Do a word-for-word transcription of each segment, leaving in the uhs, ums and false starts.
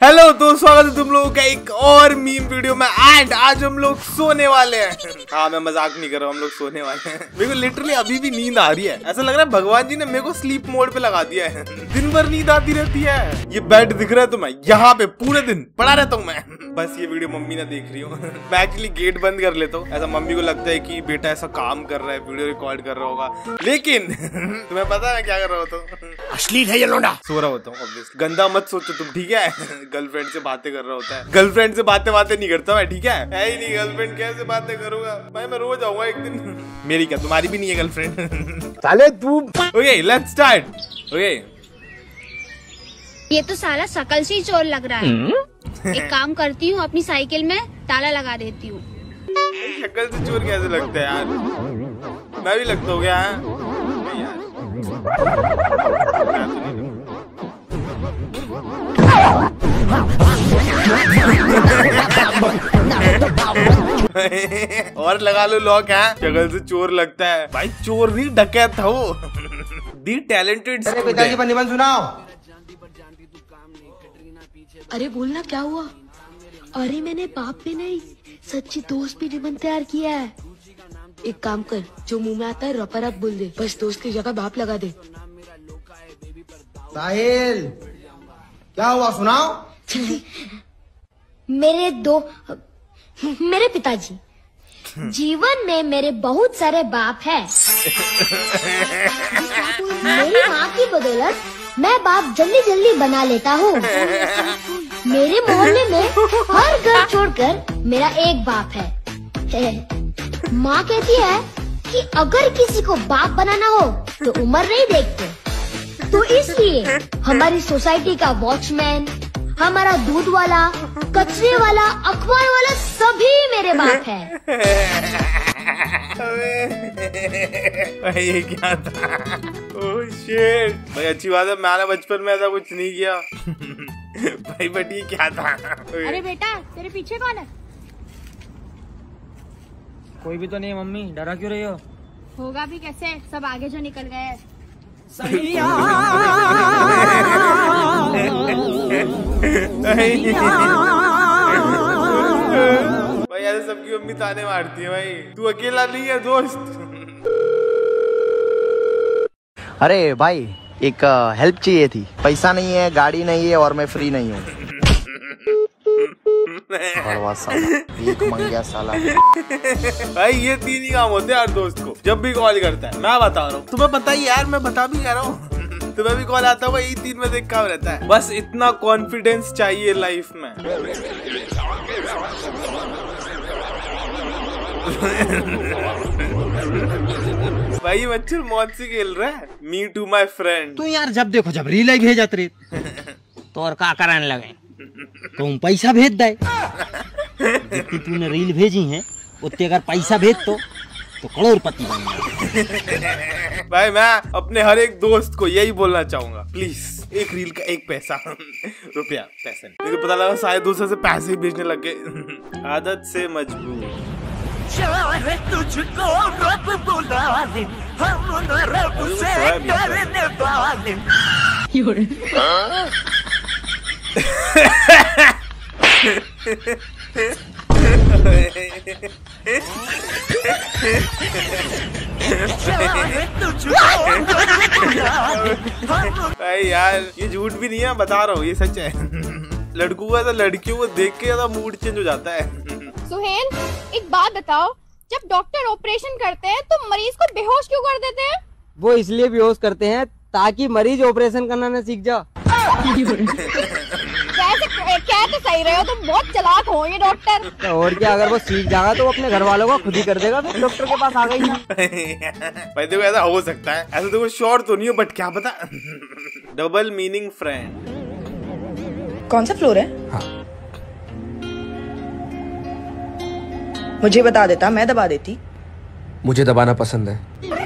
Hello दोस्तों, स्वागत है तुम लोगों का एक और मीम वीडियो में। एंड आज हम लोग सोने वाले हैं। हाँ, मैं मजाक नहीं कर रहा हूँ, हम लोग सोने वाले हैं। मेरे को लिटरली अभी भी नींद आ रही है। ऐसा लग रहा है भगवान जी ने मेरे को स्लीप मोड पे लगा दिया है। दिन भर नींद आती रहती है। ये बेड दिख रहा है तुम्हें, यहाँ पे पूरे दिन पड़ा रहता हूँ मैं। बस ये वीडियो मम्मी ने देख रही हूँ। मैं एक्चुअली गेट बंद कर लेता हूँ। ऐसा मम्मी को लगता है कि बेटा ऐसा काम कर रहा है, वीडियो रिकॉर्ड कर रहा होगा। लेकिन तुम्हें पता है मैं क्या कर रहा होता हूँ? अश्लील है ये लोंडा। सो रहा होता हूँ ऑब्वियसली। गंदा मत सोचो तुम, ठीक है? गर्लफ्रेंड से बातें कर रहा होता है। गर्लफ्रेंड से बातें बातें नहीं करता मैं, ठीक है? है ही नहीं गर्लफ्रेंड, कैसे बातें करूंगा भाई? मैं रोज आऊंगा एक दिन। मेरी क्या, तुम्हारी भी नहीं है गर्लफ्रेंड? साले तू। Okay, let's start. ओके, ये तो साला शकल से ही चोर लग रहा है। एक काम करती हूँ, अपनी साइकिल में ताला लगा देती हूँ। शक्ल से चोर कैसे लगता है यार? मैं भी लगता हूँ क्या? और लगा लो लॉक है। शक्ल से चोर लगता है भाई। चोर नहीं, डकैत था वो। The talented. अरे पिताजी पर निबंध सुनाओ। अरे बोलना क्या हुआ? अरे मैंने बाप पे नहीं, सच्ची दोस्त भी निबंध तैयार किया है। एक काम कर, जो मुंह में आता है रपर अप बोल दे, बस दोस्त की जगह बाप लगा दे। साहिल क्या हुआ, सुनाओ। मेरे दो मेरे पिताजी, जीवन में मेरे बहुत सारे बाप हैं। मेरी माँ की बदौलत मैं बाप जल्दी जल्दी बना लेता हूँ। मेरे मोहल्ले में हर घर छोड़कर मेरा एक बाप है। माँ कहती है कि अगर किसी को बाप बनाना हो तो उम्र नहीं देखते, तो इसलिए हमारी सोसाइटी का वॉचमैन, हमारा दूध वाला, कचरे वाला, अखबार वाला सभी मेरे बाप है। ये क्या था? ओह शिट भाई, अच्छी बात है मैंने बचपन में ऐसा कुछ नहीं किया। भाई बट ये क्या था? अरे बेटा, तेरे पीछे कौन है? कोई भी तो नहीं है मम्मी, डरा क्यों रही हो? होगा भी कैसे, सब आगे जो निकल गए। भाई ऐसे सबकी मम्मी ताने मारती है भाई। तू अकेला नहीं है दोस्त। अरे भाई एक हेल्प चाहिए थी। पैसा नहीं है, गाड़ी नहीं है और मैं फ्री नहीं हूँ। भीख मंगिया साला। भाई ये तीन ही काम होते हैं यार दोस्त को जब भी कॉल करता है। मैं बता रहा हूँ, तुम्हें पता ही यार, मैं बता भी कह रहा हूँ। तुम्हें भी कॉल आता होगा, यही तीन में देख काम रहता है। बस इतना कॉन्फिडेंस चाहिए लाइफ में। भाई मच्छर मौत से खेल रहा है। Me too my friend. तू यार जब देखो जब रील भेजा तेरे तो और का कराने लगे, तुम पैसा भेज दे। जितनी तूने रील भेजी है उतने अगर पैसा भेज तो तो करोड़पति बन जाए। भाई मैं अपने हर एक दोस्त को यही बोलना चाहूंगा, प्लीज एक रील का एक पैसा रुपया पैसे। मुझे पता लगा शायद दूसरे से पैसे ही भेजने लग गए। आदत से मजबूर। तुझको रब बुला दे, हम रब से डरने वाले। भाई यार ये झूठ भी नहीं है, बता रहा हूँ ये सच है। लड़कों का तो लड़कियों को देख के ज्यादा मूड चेंज हो जाता है। सुहेल, एक बात बताओ, जब डॉक्टर ऑपरेशन करते हैं तो मरीज को बेहोश क्यों कर देते हैं? वो इसलिए बेहोश करते हैं ताकि मरीज ऑपरेशन करना न सीख जा। क्या तो सही रहे हो, तुम बहुत चालाक हो ये डॉक्टर। और क्या, अगर वो सीख जाएगा तो वो अपने घर वालों को खुद ही कर देगा, फिर डॉक्टर के पास आ गई ना। भाई देखो ऐसा हो सकता है, ऐसा देखो शॉर्ट तो नहीं हो बट क्या पता। Double meaning friend. कौन सा फ्लोर है? हाँ। मुझे बता देता, मैं दबा देती। मुझे दबाना पसंद है।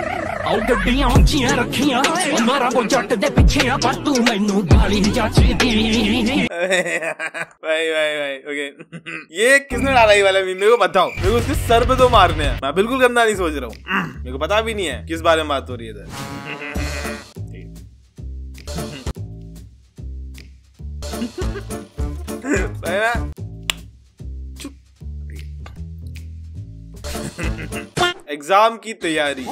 भाई भाई भाई ओके। ये किसने डाला ये वाला मीम? मेरे को बताओ। मेरे को उसके सर पे तो मारने हैं। मैं बिल्कुल गंदा नहीं सोच रहा हूँ। मेरे को पता भी नहीं है किस बारे में बात हो रही है। एग्जाम की तैयारी।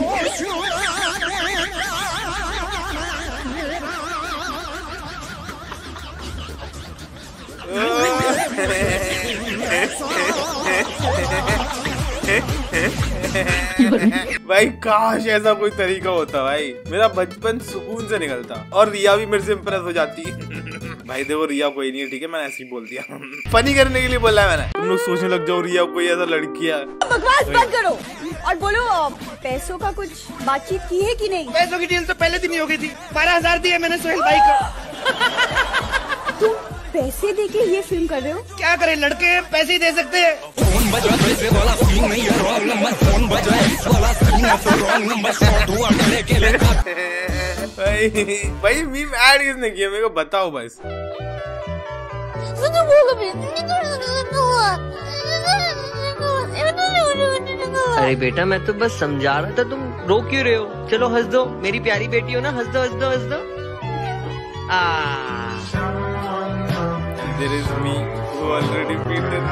भाई काश ऐसा कोई तरीका होता भाई, मेरा बचपन सुकून से निकलता और रिया भी मेरे से इम्प्रेस हो जाती। भाई देखो रिया कोई नहीं है, ठीक है, मैंने ऐसे ही बोल दिया, फनी करने के लिए बोला है मैंने। तुम लोग सोचने लग जाओ रिया कोई ऐसा लड़की है। बकवास बंद करो और बोलो पैसों का कुछ बातचीत की है कि नहीं? पैसों की डील तो पहले दिन ही हो गई थी। बारह हजार दिए मैंने सोहेल भाई को। तुम पैसे देके ये फिल्म कर रहे हो? क्या करें, लड़के पैसे ही दे सकते हैं। भाई भाई मीम ऐड किसने किया मेरे को बताओ बस। अरे बेटा मैं तो बस समझा रहा था, तुम रो क्यों रहे हो? चलो हंस दो, मेरी प्यारी बेटी हो ना, हंस दो हंस दो हंस दो। आ There is me who already beaten.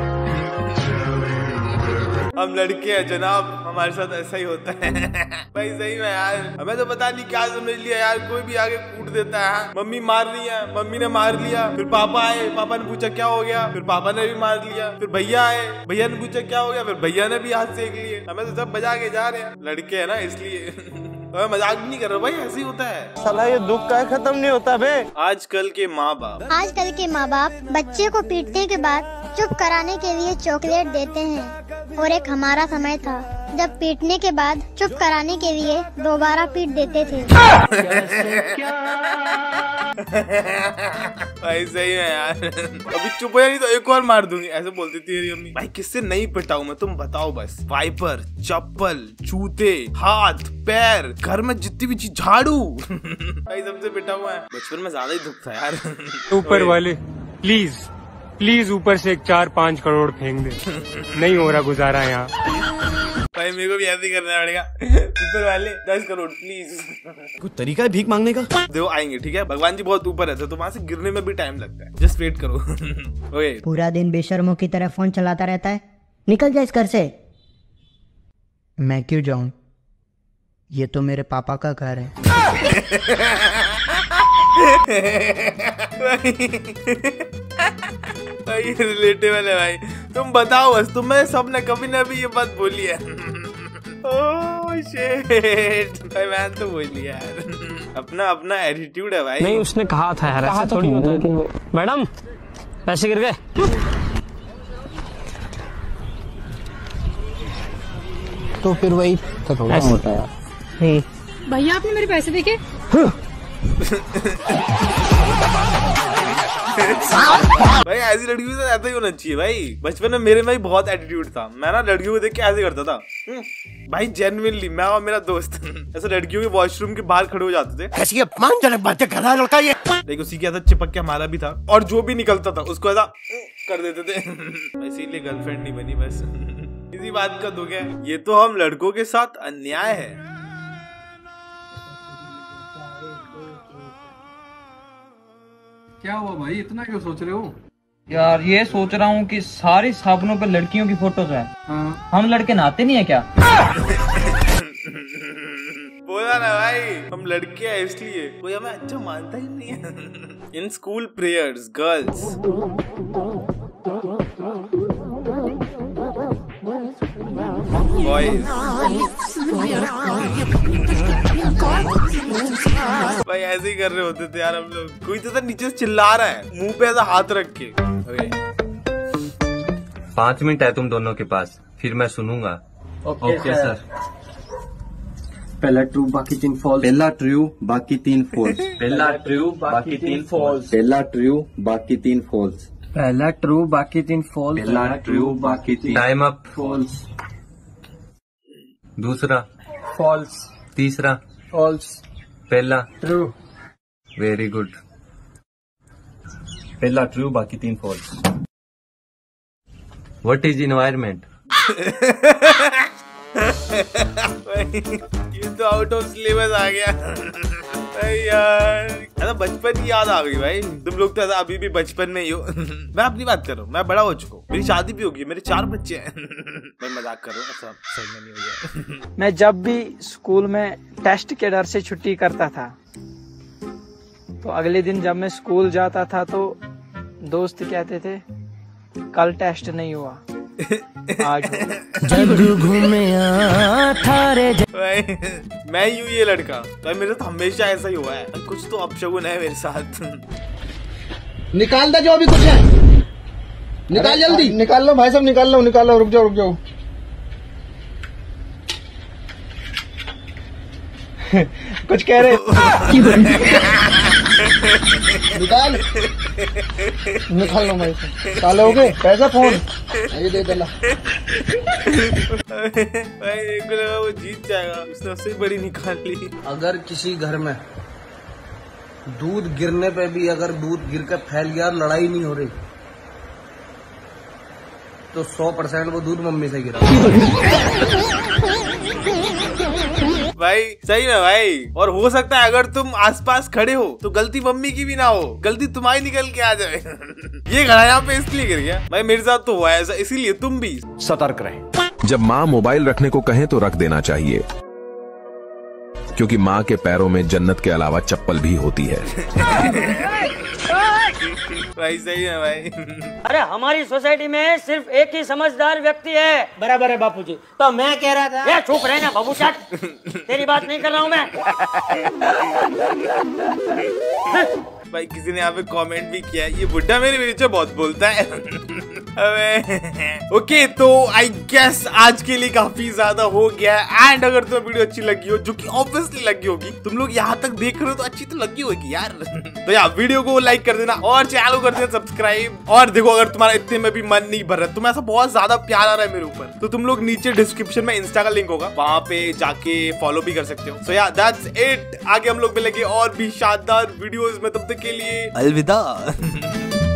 हम लड़के हैं जनाब, हमारे साथ ऐसा ही होता है। भाई सही में यार, हमें तो पता नहीं क्या समझ लिया यार, कोई भी आगे कूट देता है। मम्मी मार रही है, मम्मी ने मार लिया, फिर पापा आए, पापा ने पूछा क्या हो गया, फिर पापा ने भी मार लिया, फिर भैया आए, भैया ने पूछा क्या हो गया, फिर भैया ने भी हाथ सेक लिए। हमें तो सब बजा के जा रहे हैं, लड़के है ना इसलिए। मजाक भी नहीं कर रहा भाई, ऐसे ही होता है साला, ये दुख का खत्म नहीं होता बे। आजकल के माँ बाप आजकल के माँ बाप बच्चे को पीटने के बाद चुप कराने के लिए चॉकलेट देते हैं, और एक हमारा समय था जब पीटने के बाद चुप कराने के लिए दोबारा पीट देते थे। भाई सही है यार, अभी चुप हो नहीं तो एक और मार दूंगी, ऐसे बोलती थी मेरी मम्मी। भाई किससे नहीं पिटाऊं मैं, तुम बताओ बस। वाइपर, चप्पल, जूते, हाथ, पैर, घर में जितनी भी चीज, झाड़ू। भाई सबसे पिटा हुआ है। बचपन में ज्यादा ही दुख था यार। ऊपर वाले प्लीज प्लीज ऊपर से एक चार पाँच करोड़ फेंक दे, नहीं हो रहा गुजारा यहाँ। भाई मेरे को भी ऐसे ही करना पड़ेगा, ऊपर वाले दस करोड़ प्लीज। कोई तरीका है भीख मांगने का? देखो आएंगे, ठीक है, भगवान जी बहुत ऊपर रहते तो वहाँ से गिरने में भी टाइम लगता है, जस्ट वेट करो। ओए पूरा दिन बेशर्मों की तरह फोन चलाता रहता है, निकल जा इस घर से। मैं क्यों जाऊं, ये तो मेरे पापा का घर है। भाई रिलेटेबल है भाई, तुम बताओ बस, तुम्हें सबने कभी ना भी ये बात बोली है? ओह शिट, भाई मैंने तो बोली यार, अपना अपना एटीट्यूड है भाई। नहीं उसने कहा था यार, ऐसा थोड़ी होता है। मैडम पैसे गिर गए। तो फिर वही तो थोड़ा होता है यार। भैया आपने मेरे पैसे देखे? भाई ऐसी लड़कियों से ऐसा ही होना चाहिए भाई। बचपन में मेरे में भी बहुत एटीट्यूड था, मैं ना लड़कियों को देख के ऐसे करता था भाई, जेन्युइनली मैं और मेरा दोस्त ऐसे लड़कियों के वॉशरूम के बाहर खड़े हो जाते थे। ऐसी अपमानजनक बातें कर रहा है लड़का ये। लेकिन उसी के ऐसा चिपक के हमारा भी था, और जो भी निकलता था उसको ऐसा कर देते थे। इसीलिए गर्लफ्रेंड नहीं बनी बस। इसी बात का दुख है, ये तो हम लड़कों के साथ अन्याय है। क्या हुआ भाई, इतना क्यों सोच रहे हो? यार ये सोच रहा हूँ कि सारे साबुनों पर लड़कियों की फोटोज है। हाँ। हम लड़के नहाते नहीं है क्या? बोला ना भाई, हम लड़के हैं इसलिए कोई हमें अच्छा मानता ही नहीं है। In school prayers girls boys, भाई ऐसे ही कर रहे होते थे यार हम लोग। कोई तो नीचे से चिल्ला रहा है, मुंह पे ऐसा हाथ रख के। पाँच मिनट है तुम दोनों के पास, फिर मैं सुनूंगा। Okay okay, sir. पहला ट्रू बाकी तीन फॉल्स। पहला ट्रू बाकी तीन फॉल्स। पहला ट्रू बाकी तीन फॉल्स। पहला ट्रू बाकी तीन फॉल्स। पहला ट्रू बाकी तीन फॉल्स। पहला ट्रू बाकी तीन। Time up. फॉल्स। दूसरा फॉल्स। तीसरा फॉल्स। पहला ट्रू। Very good. पहला ट्रू बाकी तीन फॉल्स। What is environment? ये तो आउट ऑफ सिलेबस आ गया। यार ऐसा बचपन की याद आ गई भाई। तुम लोग तो ऐसा अभी भी बचपन में ही हो। मैं अपनी बात कर रहा हूँ, मैं बड़ा हो चुका हूँ, मेरी शादी भी होगी, मेरे चार बच्चे हैं। मैं मजाक कर रहा हूँ, ऐसा सही में नहीं हो गया। मैं जब भी स्कूल में टेस्ट के डर से छुट्टी करता था तो अगले दिन जब मैं स्कूल जाता था तो दोस्त कहते थे कल टेस्ट नहीं हुआ आज जग घूमे थारे भाई मैं यूं ये लड़का भाई, मेरे साथ हमेशा ऐसा ही हुआ है। कुछ तो अपशगुन है मेरे साथ। निकाल दे जो अभी कुछ है, निकाल जल्दी निकाल लो भाई साहब, निकाल लो निकाल लो, रुक जाओ रुक जाओ। कुछ कह रहे निकाल निकाल लो भाई साहब, काले हो गए पैसा फोन ये दे देना। भाई एक को लगा वो जीत जाएगा, उसने उससे बड़ी निकाल ली। अगर किसी घर में दूध गिरने पे भी अगर दूध गिर कर फैल गया और लड़ाई नहीं हो रही तो सौ परसेंट वो दूध मम्मी से गिरा। भाई सही में भाई, और हो सकता है अगर तुम आसपास खड़े हो तो गलती मम्मी की भी ना हो, गलती तुम्हारी निकल के आ जाए। ये घड़ा यहाँ पे इसलिए गिर गया भाई, मेरे साथ तो हुआ है ऐसा, इसीलिए तुम भी सतर्क रहें। जब माँ मोबाइल रखने को कहें तो रख देना चाहिए, क्योंकि माँ के पैरों में जन्नत के अलावा चप्पल भी होती है। भाई सही है भाई। अरे हमारी सोसाइटी में सिर्फ एक ही समझदार व्यक्ति है। बराबर है बापूजी। तो मैं कह रहा था, ये चुप रहना बाबू चाट, तेरी बात नहीं कर रहा हूँ मैं। भाई किसी ने यहाँ पे कमेंट भी किया है, ये बुड्ढा मेरे पीछे बहुत बोलता है। अबे ओके, तो आई गेस आज के लिए काफी ज्यादा हो गया है। एंड अगर तुम्हें वीडियो अच्छी लगी हो, जो कि ऑब्वियसली लगी होगी, तुम लोग यहाँ तक देख रहे हो तो अच्छी तो लगी होगी यार। तो यार वीडियो को लाइक कर देना और चैनल को कर देना सब्सक्राइब। और देखो अगर तुम्हारा इतने में भी मन नहीं भर रहा, तुम्हें ऐसा बहुत ज्यादा प्यार आ रहा है मेरे ऊपर, तो तुम लोग नीचे डिस्क्रिप्शन में इंस्टा का लिंक होगा, वहां पे जाके फॉलो भी कर सकते हो। सो यार दैट्स इट, आगे हम लोग मिलेंगे और भी शानदार वीडियोस में, तब तक के लिए अलविदा।